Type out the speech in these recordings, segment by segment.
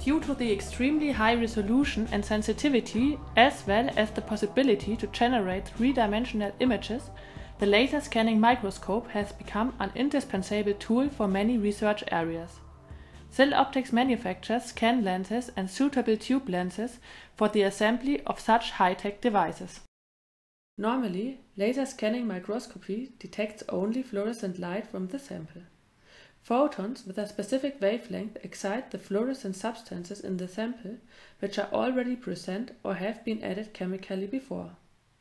Due to the extremely high resolution and sensitivity, as well as the possibility to generate three-dimensional images, the laser scanning microscope has become an indispensable tool for many research areas. SIL Optics manufactures scan lenses and suitable tube lenses for the assembly of such high-tech devices. Normally, laser scanning microscopy detects only fluorescent light from the sample. Photons with a specific wavelength excite the fluorescent substances in the sample, which are already present or have been added chemically before.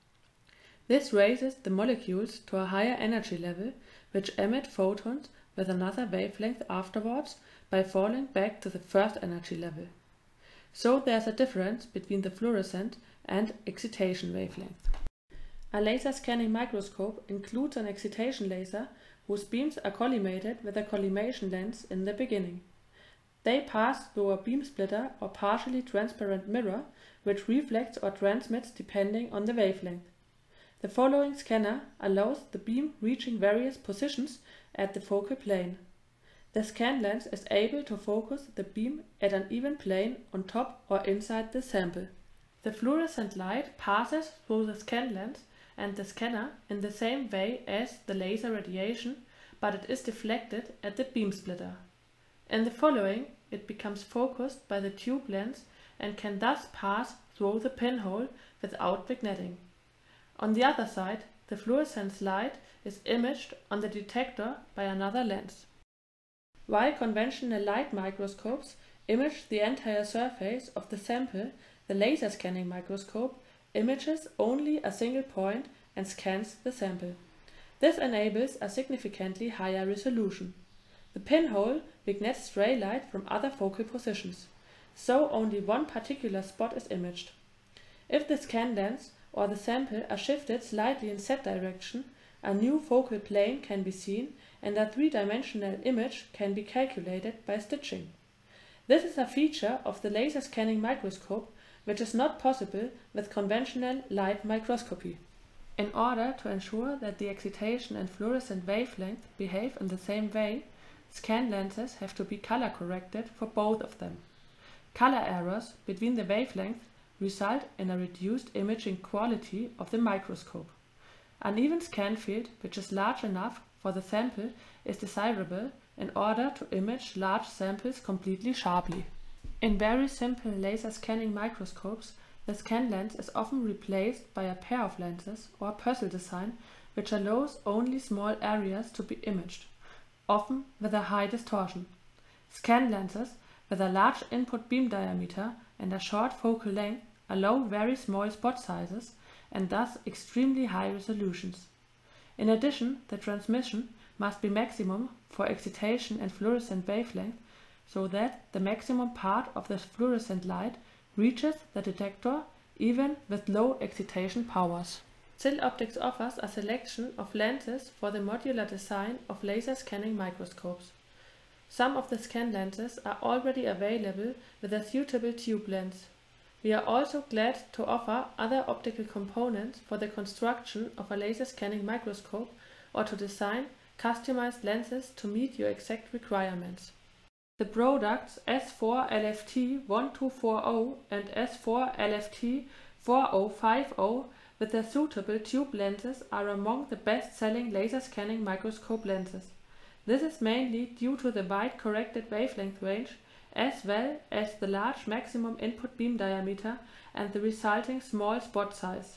This raises the molecules to a higher energy level, which emit photons with another wavelength afterwards by falling back to the first energy level. So there's a difference between the fluorescent and excitation wavelength. A laser scanning microscope includes an excitation laser whose beams are collimated with a collimation lens in the beginning. They pass through a beam splitter or partially transparent mirror, which reflects or transmits depending on the wavelength. The following scanner allows the beam reaching various positions at the focal plane. The scan lens is able to focus the beam at an even plane on top or inside the sample. The fluorescent light passes through the scan lens and the scanner in the same way as the laser radiation, but it is deflected at the beam splitter. In the following, it becomes focused by the tube lens and can thus pass through the pinhole without vignetting. On the other side, the fluorescent light is imaged on the detector by another lens. While conventional light microscopes image the entire surface of the sample, the laser scanning microscope images only a single point and scans the sample. This enables a significantly higher resolution. The pinhole vignets stray light from other focal positions, so only one particular spot is imaged. If the scan lens or the sample are shifted slightly in Z direction, a new focal plane can be seen and a three-dimensional image can be calculated by stitching. This is a feature of the laser scanning microscope which is not possible with conventional light microscopy. In order to ensure that the excitation and fluorescent wavelength behave in the same way, scan lenses have to be color corrected for both of them. Color errors between the wavelengths result in a reduced imaging quality of the microscope. An even scan field which is large enough for the sample is desirable in order to image large samples completely sharply. In very simple laser scanning microscopes, the scan lens is often replaced by a pair of lenses or puzzle design which allows only small areas to be imaged, often with a high distortion. Scan lenses with a large input beam diameter and a short focal length allow very small spot sizes and thus extremely high resolutions. In addition, the transmission must be maximum for excitation and fluorescent wavelength so that the maximum part of the fluorescent light reaches the detector even with low excitation powers. SIL Optics offers a selection of lenses for the modular design of laser scanning microscopes. Some of the scan lenses are already available with a suitable tube lens. We are also glad to offer other optical components for the construction of a laser scanning microscope or to design customized lenses to meet your exact requirements. The products S4-LFT-1240 and S4-LFT-4050 with their suitable tube lenses are among the best-selling laser scanning microscope lenses. This is mainly due to the wide corrected wavelength range as well as the large maximum input beam diameter and the resulting small spot size.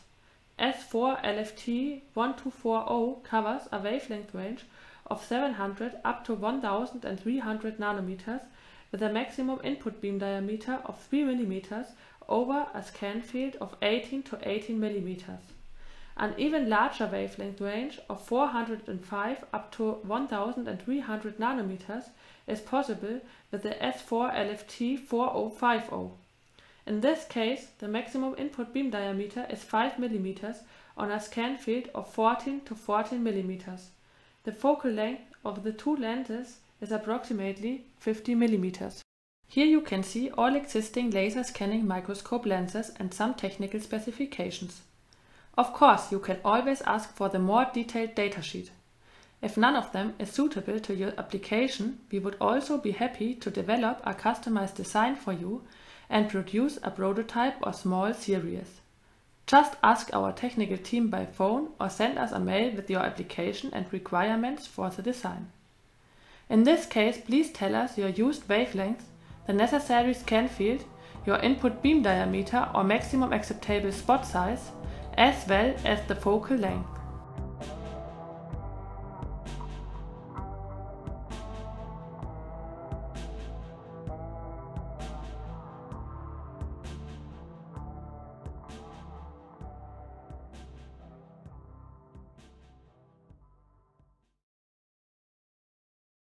S4-LFT-1240 covers a wavelength range of 700 up to 1300 nanometers with a maximum input beam diameter of 3 mm over a scan field of 18 to 18 mm. An even larger wavelength range of 405 up to 1300 nanometers is possible with the S4-LFT-4050. In this case, the maximum input beam diameter is 5 mm on a scan field of 14 to 14 mm. The focal length of the two lenses is approximately 50 mm. Here you can see all existing laser scanning microscope lenses and some technical specifications. Of course, you can always ask for the more detailed datasheet. If none of them is suitable to your application, we would also be happy to develop a customized design for you and produce a prototype or small series. Just ask our technical team by phone or send us a mail with your application and requirements for the design. In this case, please tell us your used wavelength, the necessary scan field, your input beam diameter or maximum acceptable spot size, as well as the focal length.